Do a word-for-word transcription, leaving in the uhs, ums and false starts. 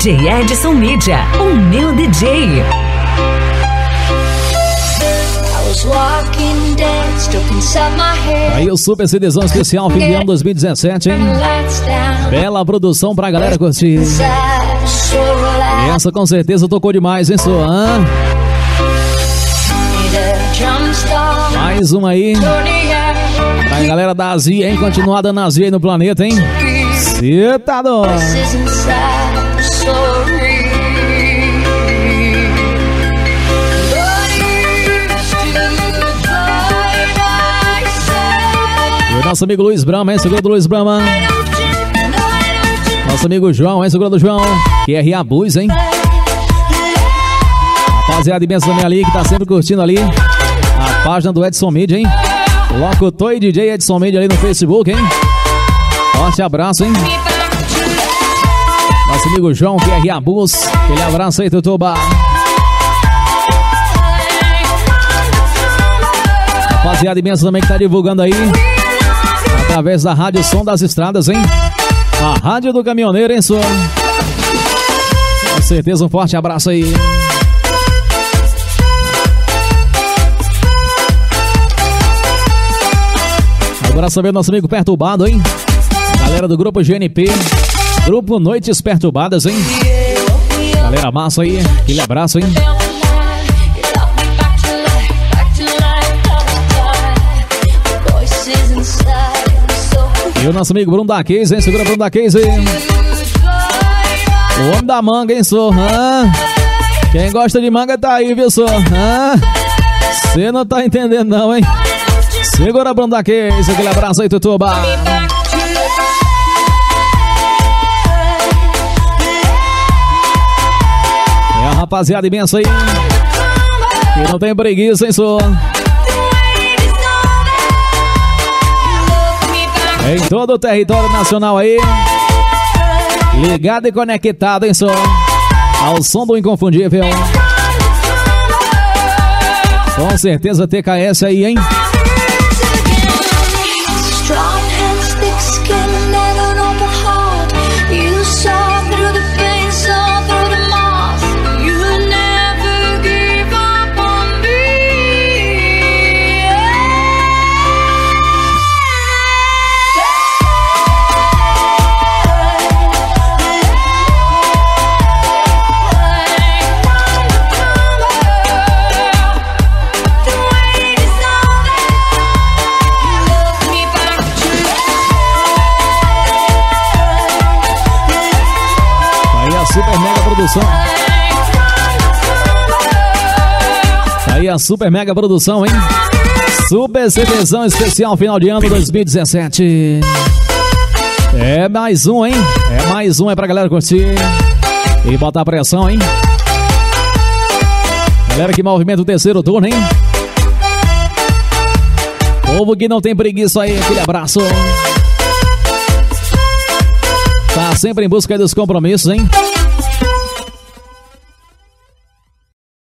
J Edson Mídia, o meu D J. Aí o Super CDzão especial fim de ano dois mil e dezessete, hein? Bela produção pra galera curtir. E essa com certeza tocou demais, hein, só? Hã? Mais uma aí pra galera da Azia, hein? Continuar dando Azia aí no planeta, hein? Cê tá doido. E o nosso amigo Luiz Brama, hein? Segura do Luiz Brama. Nosso amigo João, hein? Segura do João. Q R A Bus, hein? Rapaziada imensa também ali, que tá sempre curtindo ali a página do Edson Mídia, hein? Locutor e D J Edson Mídia ali no Facebook, hein? Forte abraço, hein? Nosso amigo João, Q R A Bus. Aquele abraço aí, Tutuba. Rapaziada imensa também que tá divulgando aí através da Rádio Som das Estradas, hein? A Rádio do Caminhoneiro, hein, som? Com certeza um forte abraço aí. Agora saber nosso amigo Perturbado, hein? Galera do grupo G N P, Grupo Noites Perturbadas, hein? Galera massa aí, aquele abraço, hein? E o nosso amigo Bruno da Case, hein? Segura Bruno da Case, hein? O homem da manga, hein, só? Ah, quem gosta de manga tá aí, viu, só? Você ah, não tá entendendo não, hein? Segura Bruno da Case, aquele abraço aí, Tutuba. É a rapaziada imensa aí, que não tem preguiça, hein, só? Em todo o território nacional aí, ligado e conectado, hein, som? Ao som do inconfundível. Com certeza T K S aí, hein? Super mega produção. Aí a super mega produção, hein? Super CDzão especial final de ano dois mil e dezessete. É mais um, hein? É mais um, é pra galera curtir e botar pressão, hein? Galera que movimenta o terceiro turno, hein? Povo que não tem preguiça aí, aquele abraço. Tá sempre em busca dos compromissos, hein?